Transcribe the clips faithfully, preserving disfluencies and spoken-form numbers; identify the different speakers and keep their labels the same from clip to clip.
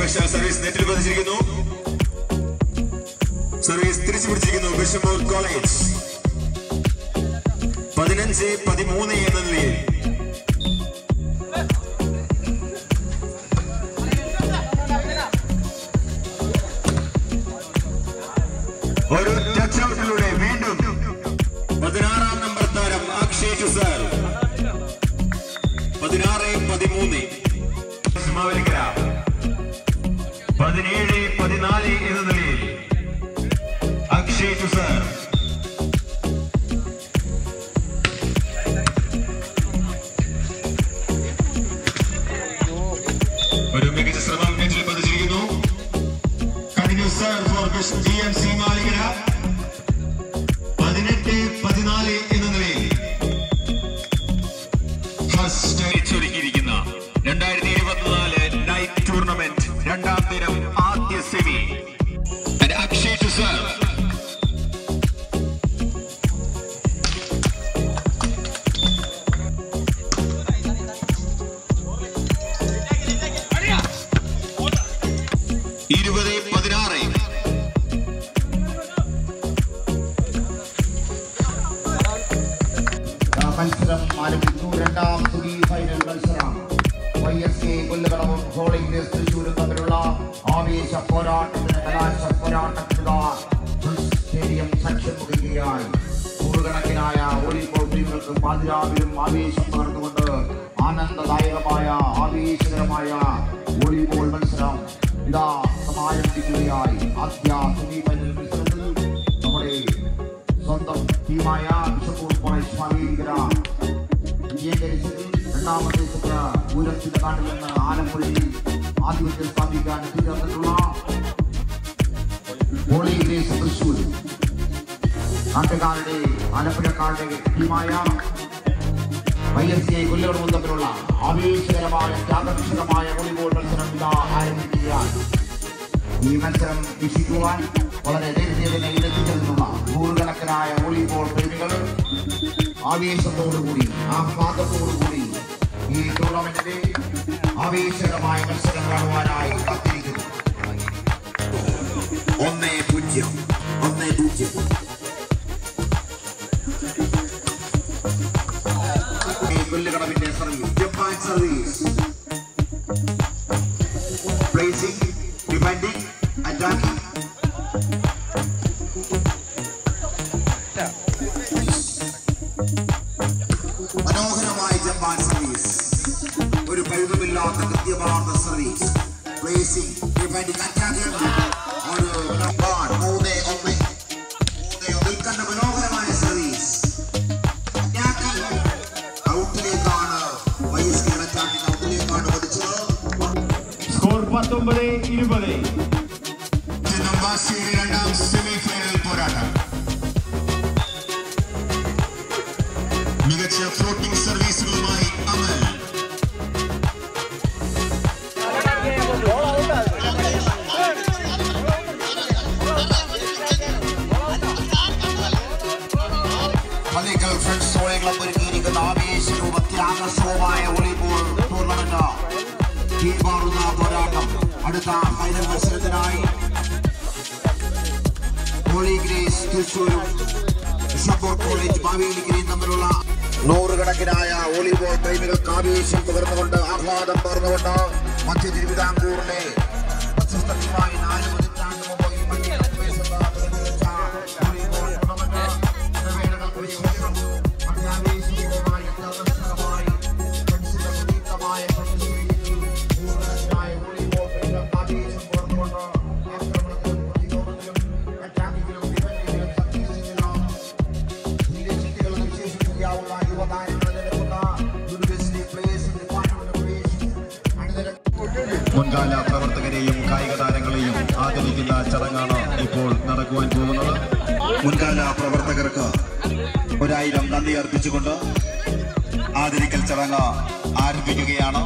Speaker 1: ഭാഗ്യവശാൽ സർവീസ് നെറ്റിൽ പതിച്ചിരിക്കുന്നു. സർവീസ് തിരിച്ചു പിടിച്ചിരിക്കുന്നു ബിഷമൂർ കോളേജ്. പതിനഞ്ച് പതിമൂന്ന് എന്ന നിലയിൽ ഒരു ടച്ച് ഔട്ടിലൂടെ വീണ്ടും പതിനാറാം നമ്പർ താരം അക്ഷയ് സാർ. പതിനാറ് പതിമൂന്ന് മാവേലിക്കര. പതിനേഴ് പതിനാല് എന്ന നിലയിൽ അക്ഷയ് സാർ. ഒരു മികച്ച ശ്രമം നെറ്റിൽ പതിച്ചിരിക്കുന്നു. Continues sir for G M C മാലിക്കര. പതിനെട്ട് പതിനാല് എന്ന നിലയിൽ ഫസ്റ്റ് ഒരുക്കിയിരിക്കുന്ന രണ്ടായിരത്തി ഇരുപത്തിനാല് നൈറ്റ് ടൂർണമെന്റ് രണ്ടാം ദിനം ആദ്യ സെമി. അക്ഷയ് സർ ഇരുപത് പതിനാറ്.
Speaker 2: മത്സരം ആരംഭിച്ചു. രണ്ടാം സെമി ഫൈനൽ മത്സരം വൈ എസ് കെ കൊല്ലകടവും ഹോളിംഗ് തൃശ്ശൂരും തമ്മിലുള്ള ആവേശ പോരാട്ടത്തിന് കലാശ പോരാട്ടത്തിന് സ്റ്റേഡിയം സാക്ഷ്യം വഹിക്കുകയായി. നൂറുകണക്കിനായ വോളിബോൾ ടീമുകൾക്ക് പാതിരാവിലും ആവേശം പകർന്നുകൊണ്ട് ആനന്ദദായകമായ ആവേശകരമായ വോളിബോൾ മത്സരം ഇതാ സമാരംഭിക്കുകയായി. ആദ്യ സെമി ഫൈനൽ മത്സരത്തിൽ നമ്മുടെ സ്വന്തം ടീമായ ബിഷമൂർ കോളേജ് മാവേലിക്കര വിജയകരിച്ചതിൽ രണ്ടാമത്തെ ചിത്ര പൂരത്തിന്റെ നാട്ടിൽ നിന്ന് ആലപ്പുഴയിൽ ആധിപത്യം സ്ഥാപിക്കാൻ എത്തിച്ചേർന്നിട്ടുള്ള ഹോളിംഗ് തൃശ്ശൂർ നാട്ടുകാരുടെ ആലപ്പുഴക്കാരുടെ ടീമായ വൈ എസ് കെ കൊല്ലകടവും തമ്മിലുള്ള ആവേശകരമായ ആകർഷകമായ വോളിബോൾ മത്സരം ഇതാ ആരംഭിക്കുകയാണ്. ഈ മത്സരം വീക്ഷിക്കുവാൻ വളരെ നേരത്തെ തന്നെ ഇടത്തിച്ചേർന്നുള്ള നൂറുകണക്കിനായ വോളിബോൾ പ്രേമികൾ ആവേശത്തോടുകൂടി ആഹ്ലാദത്തോടുകൂടി ഈ ടൂർണമെന്റിന്റെ ആവേശകരമായ മത്സരം കാണുവാനായി കാത്തിരിക്കുന്നു.
Speaker 1: ഒന്ന് പൂജ്യം ഒന്ന് പൂജ്യം.
Speaker 2: കൊല്ലകടവിന്റെ സർവീസ് ജപ്പാൻ സർവീസ് പ്ലേസിംഗ് ഡിഫെൻഡിംഗ് അറ്റാക്കിംഗ്. മനോഹരമായ ജപ്പാൻ സർവീസ്. ഒരു കഴിവുമില്ലാത്ത കൃത്യമാർന്ന സർവീസ്. Placing defending attacking. ഒരു മൂന്ന് ഒന്ന് നിൽക്കുന്ന മനോഹരമായ സർവീസ്. അറ്റാക്കിംഗ് ഔട്ടിലേക്കാണ് വൈ എസ് കെ അറ്റാക്കിംഗ് ഔട്ടിലേക്കാണ് പഠിച്ചത്.
Speaker 1: സ്കോർ പത്തൊമ്പത് ഇരുപത്.
Speaker 2: രണ്ടാം സെമി ഫൈനൽ പോരാട്ടം. മികച്ച ഫ്ലോട്ടിംഗ് സർവീസുകളുമായി അമൽ. മലയാള ഫ്രണ്ട്സ് സോളെ ക്ലബ് ഒരുക്കിയിരിക്കുന്ന ആവേശവും അത്യാകർഷകവുമായ വോളിബോൾ ടൂർണമെന്റ് കീഴ്മാറുന്ന പോരാട്ടം. അടുത്ത ഫൈനൽ മത്സരത്തിനായി ഹോളിഗ്രേസ് തൃശ്ശൂരും ബിഷമൂർ കോളേജ് മാവേലിക്കരയും തമ്മിലുള്ള നൂറുകണക്കിനായ വോളിബോൾ പ്രേമികൾക്ക് ആവേശം പകർന്നുകൊണ്ട് ആഹ്ലാദം പകർന്നുകൊണ്ട് മധ്യ തിരുവിതാംകൂറിലെ പ്രശസ്ത ടീമായി നാല് പതിറ്റാണ്ട് മുമ്പ് ഈ മണ്ണിൽ പ്രവേശിച്ച വോളിബോൾ ടൂർണമെന്റ് ഇടവേളകൾക്ക് ശേഷം അത്യാവേശപൂർവ്വമായി അത്യാകർഷകമായി ഫ്രണ്ട്സിന്റെ പ്രതീകമായ പ്രതിനിധിയിൽ നൂറുകണക്കിനായ വോളിബോൾ പ്രേമികൾക്ക് ആവേശം പകർന്നുകൊണ്ട് ആക്രമണത്തിലും പ്രതിരോധത്തിലും അറ്റാക്കിങ്ങിലും ഡിഫൻഡിങ്ങിലും സർവീസിങ്ങിലും ധീരചിന്തകളും വിശേഷിപ്പിക്കാവുന്ന യുവതാരങ്ങളെ നിലക്കുന്ന യൂണിവേഴ്സിറ്റി പ്ലേയേഴ്സ് ഡിപ്പാർട്ട്മെന്റ്
Speaker 1: മുൻകാല പ്രവർത്തകരെയും കായിക താരങ്ങളെയും ആദരിക്കുന്ന ചടങ്ങാണ് ഇപ്പോൾ നടക്കുവാൻ പോകുന്നത്.
Speaker 2: മുൻകാല പ്രവർത്തകർക്ക് ഒരായിരം നന്ദി അർപ്പിച്ചുകൊണ്ട് ആദരിക്കൽ ചടങ്ങ് ആരംഭിക്കുകയാണ്.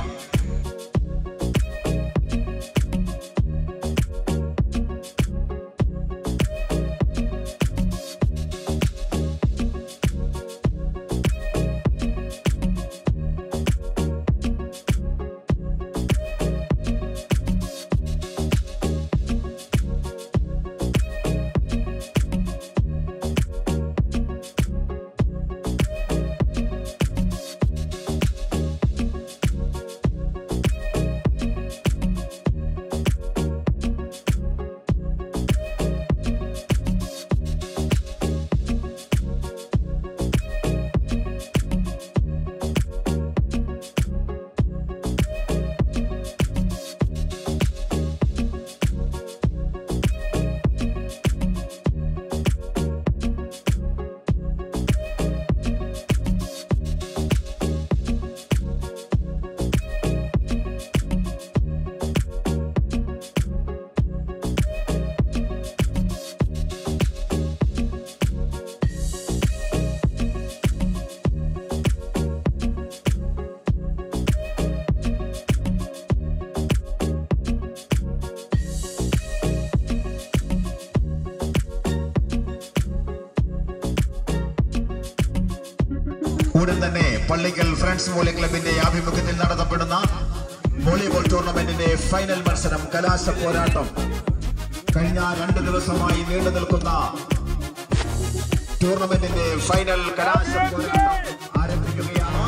Speaker 1: പള്ളിക്കൽ ഫ്രണ്ട്സ് വോളി ക്ലബിന്റെ ആഭിമുഖ്യത്തിൽ നടത്തപ്പെടുന്ന വോളിബോൾ ടൂർണമെന്റിന്റെ ഫൈനൽ മത്സരം കലാശ പോരാട്ടം കഴിഞ്ഞ രണ്ട് ദിവസമായി നീണ്ടു നിൽക്കുന്ന ടൂർണമെന്റിന്റെ ഫൈനൽ കലാശ പോരാട്ടം ആരംഭിക്കുകയാണ്.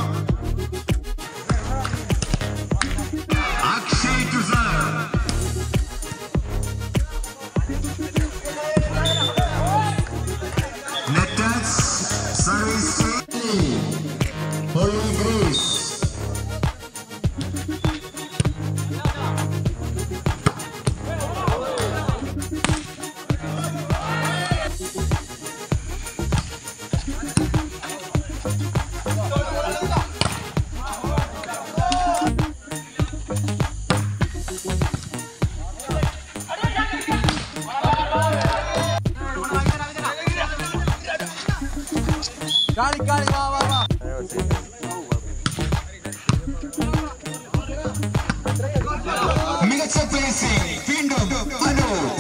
Speaker 1: അക്ഷയ് തുഷാർ നെറ്റസ് service holy grace
Speaker 3: Kali kali va va va.
Speaker 1: മികച്ച പ്ലേസിംഗ് വീണ്ടും അനൂപ്.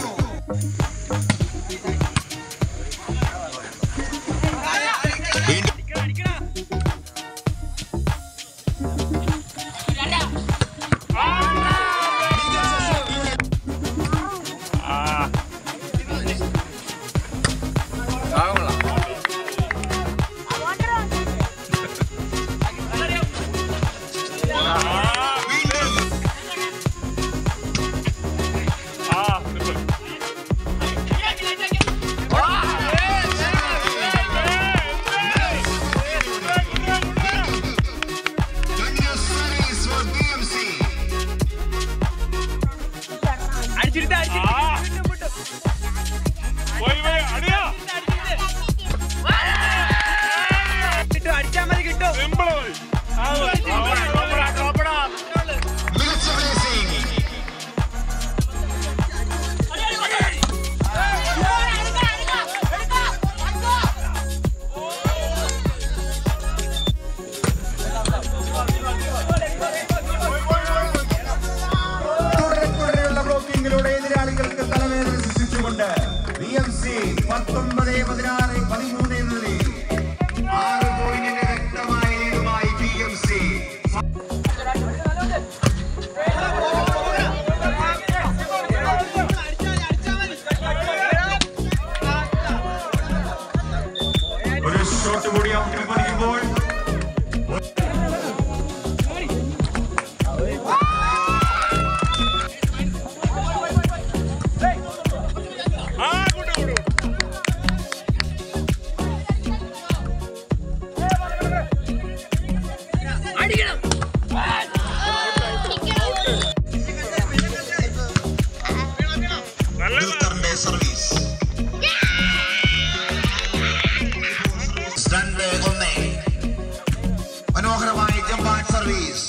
Speaker 1: മനോഹരമായ ജമ്പാൻ സർവീസ്,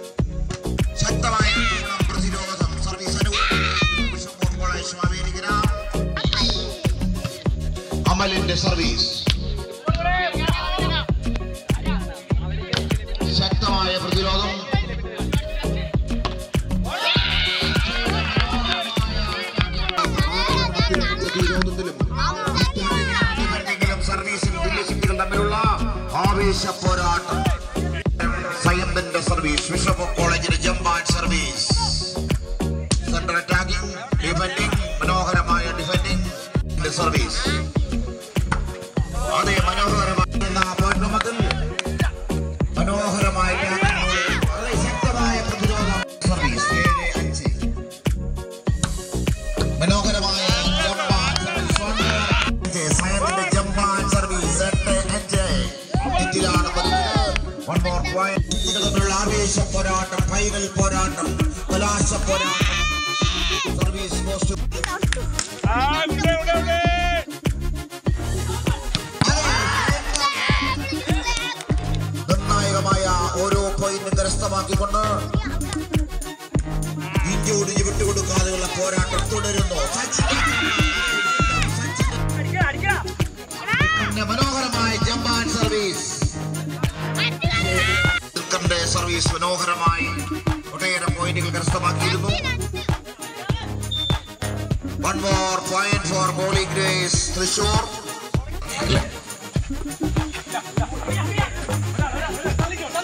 Speaker 1: ശക്തമായ പ്രതിരോധം, സർവീസ് അമലിന്റെ സർവീസ്, ശക്തമായ പ്രതിരോധം, സർവീസിൽ വിന്യസിപ്പികൾ തമ്മിലുള്ള ആവേശ പോരാട്ടം. സയന്തിന്റെ സർവീസ്, ബിഷപ്പ് കോളേജിന്റെ ജമ്പാൻ സർവീസ്, സെന്റർ അറ്റാക്കിംഗ്, ഡിഫെൻഡിംഗ്, മനോഹരമായ ഡിഫെൻഡിംഗ് സർവീസ്. അതേ മനോഹരമായ പോരാട്ടത്തിൽ മനോഹരമായ ശക്തമായ പ്രതിരോധം, സർവീസ് ഏഴ് അഞ്ച്, മനോഹരമായ ജമ്പാൻ സർവീസ്, സയന്തിന്റെ ജമ്പാൻ സർവീസ് എട്ട് അഞ്ച്. ഇതിലാണ് വൺ മോർ പോയിന്റ്. തമ്മിലുള്ള ആവേശ പോരാട്ടം, ഫൈനൽ പോരാട്ടം, കലാശ പോരാട്ടം. സർവീസ് പോസ്റ്റ് നിർണായകമായ ഓരോ പോയിന്റും കരസ്ഥമാക്കിക്കൊണ്ട് ഇന്ത്യയോട് വിട്ടുകൊടുക്കാതെയുള്ള പോരാട്ടം തുടരുന്നു. മനോഹരമായ ജമ്പാൻ സർവീസ്, സർവീസ് മനോഹരമായി ഒട്ടേറെ പോയിന്റുകൾ കരസ്ഥമാക്കിയിരുന്നു. One more point for holy grace Thrissur.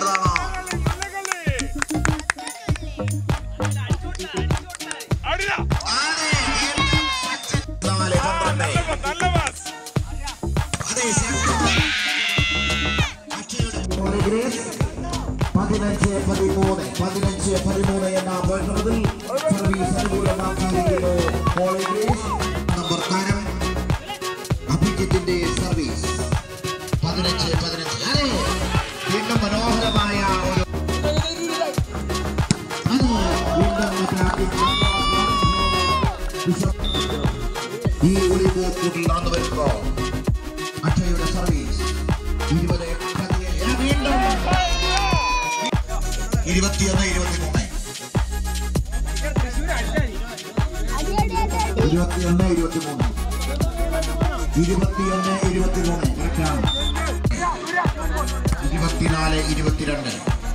Speaker 1: നല്ലതാണ്. നാല് പന്ത്രണ്ട് പതിനഞ്ച് പതിമൂന്ന് പതിനഞ്ച് പതിമൂന്ന് എന്ന പോയിന്റിൽ സർവീസ് അനുകൂലമാക്കിയിരിക്കുന്നു. നമ്പർ താരം അഭിജിത്തിന്റെ സർവീസ് പതിനഞ്ച് പതിനഞ്ച്. വീണ്ടും മനോഹരമായ ഒരു ഈ വോളിബോൾ കൂട്ടിൽ നടന്നു വരുമ്പോ അക്ഷയുടെ സർവീസ് ഇരുപത് വീണ്ടും ഇരുപത്തിയൊന്ന് ഇരുപത്തിമൂന്ന് ഇരുപത്തിയൊന്ന് ഇരുപത്തിമൂന്ന് ഇരുപത്തിയൊന്ന് ഇരുപത്തിമൂന്ന് ഇരുപത്തിനാല് ഇരുപത്തിരണ്ട്